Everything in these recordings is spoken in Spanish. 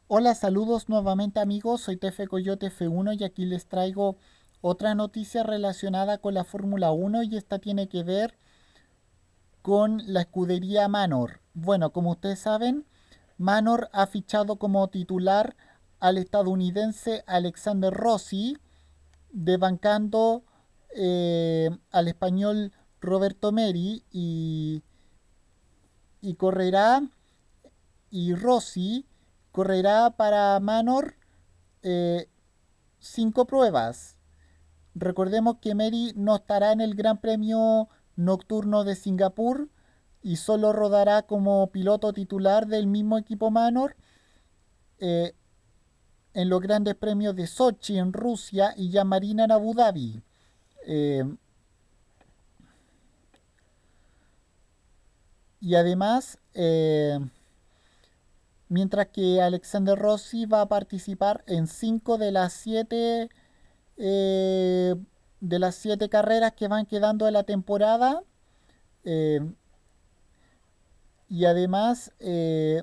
Hola, saludos nuevamente amigos, soy Tefe Coyote F1 y aquí les traigo otra noticia relacionada con la Fórmula 1 y esta tiene que ver con la escudería Manor. Bueno, como ustedes saben, Manor ha fichado como titular al estadounidense Alexander Rossi, desbancando al español Roberto Meri y correrá y Rossi correrá para Manor eh, 5 pruebas. Recordemos que Mary no estará en el Gran Premio Nocturno de Singapur y solo rodará como piloto titular del mismo equipo Manor eh, en los grandes premios de Sochi en Rusia y Yamarina en Abu Dhabi. Eh, y además, mientras que Alexander Rossi va a participar en 5 eh, de las 7 carreras que van quedando de la temporada. eh, y además, eh,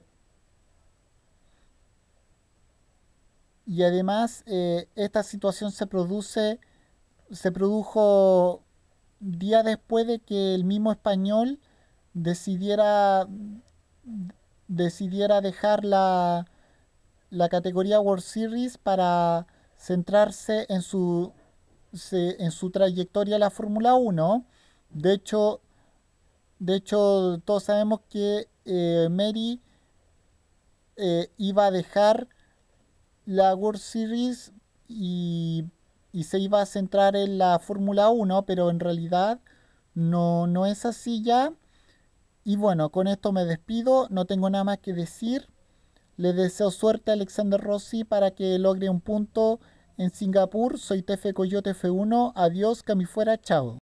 esta situación se produjo días después de que el mismo español decidiera, decidiera dejar la categoría World Series para centrarse en su trayectoria en la Fórmula 1. De hecho, todos sabemos que Mary iba a dejar la World Series y se iba a centrar en la Fórmula 1, pero en realidad no es así ya. Y bueno, con esto me despido, no tengo nada más que decir. Le deseo suerte a Alexander Rossi para que logre un punto en Singapur. Soy Tefe Coyote F1. Adiós, que a mi fuera, chao.